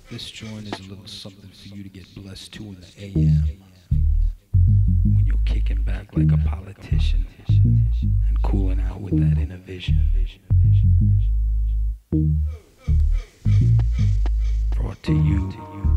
This joint is a little something for you to get blessed to in the AM. When you're kicking back like a politician and cooling out with that inner vision. Brought to you